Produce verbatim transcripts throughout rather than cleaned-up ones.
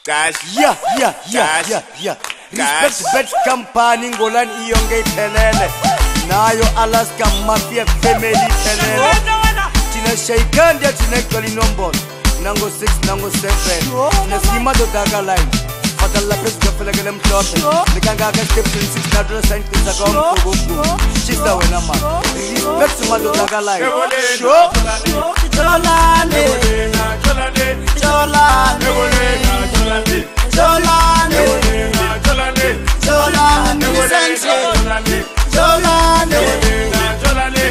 Guys, yeah, yeah, yeah, yeah, yeah. Respect bet company ngolan iyonge iphelele. Nayo Alaska Mafia family iphelele. Tina shaken dia tina kwali number. Nango six, nango seven. Na sima do daga line. Fatala pes gafela gelem top. Nikanga ga step six na do sign to sagom go. Chista wena man. Respect ma do daga line. Show. Jolane. Jolane. Jolane. Jolane. Jolane. Jolane. Jolane. Jolane. Jolane. Jolane.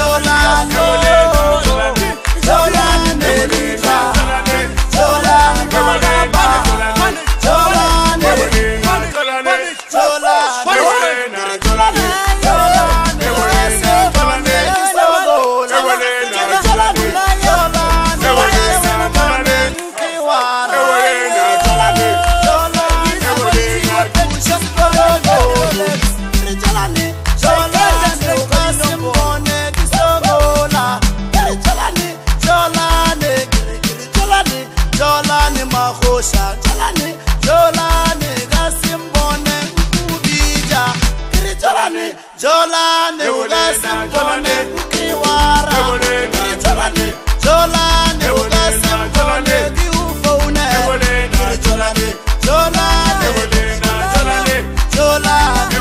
Jolane, Jolane, Gasimbone, Kubija, Jolane, Jolane, Gasimbone, Kiwara, Jolane, Jolane, Gasimbone, Kiufone, Jolane, Jolane, Jolane, Jolane, Jolane,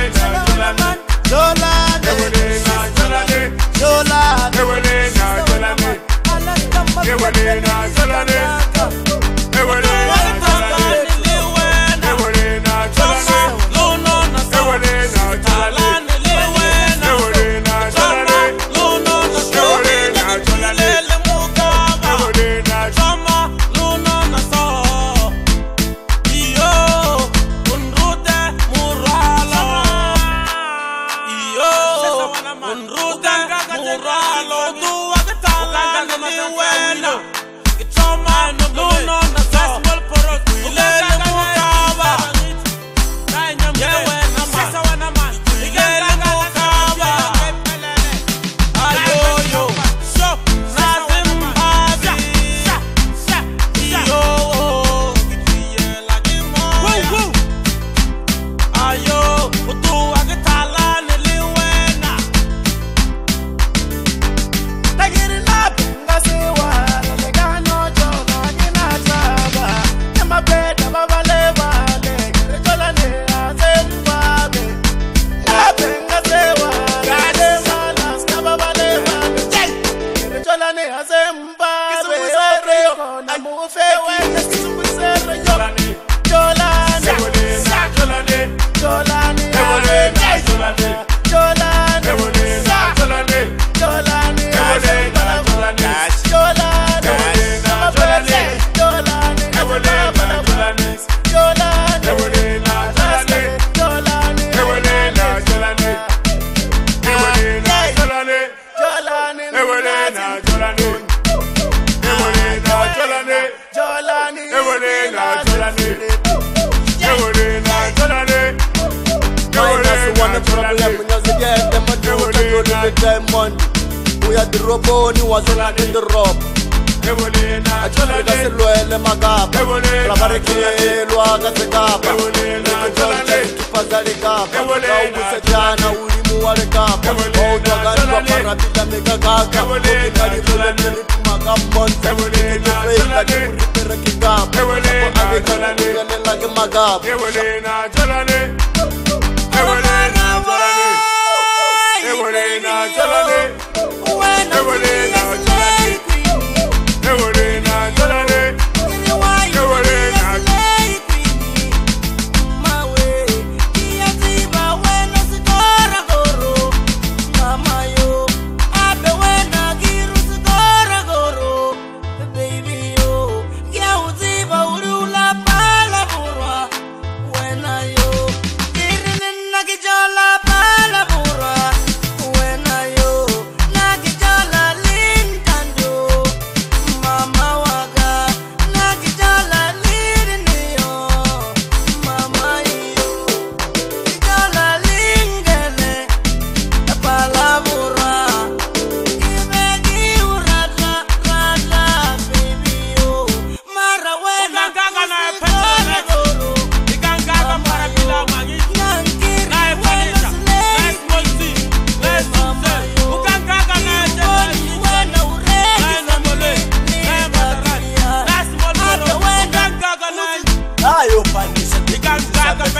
we are the robo, you was on the rob. I told you that's the loyal Magab. Rabareke, Luaga, the Gab. I told you to pass the Gab. Now with the Jana, we move the Gab. Oh, the Gabba, make a Gab. Everybody will let me to Magab. Everybody will let me to the Gab. Everybody will let me like a Magab. Everybody, Jolane. Everybody, Jolane. Everybody, Jolane. Jola pala burra, when I yo.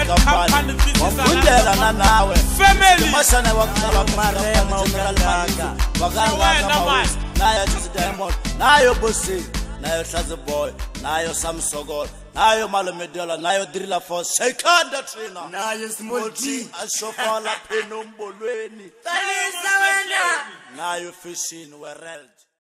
company wafundela na nawe Family. mashana wakala marema ukalaka wakala mawis nayo just diamond nayo bossy nayo Shazi boy nayo Samsogol nayo Malomedela nayo Driller for Sekanda Trina nayo Small T ashofala penombolweni nayo Fishing World.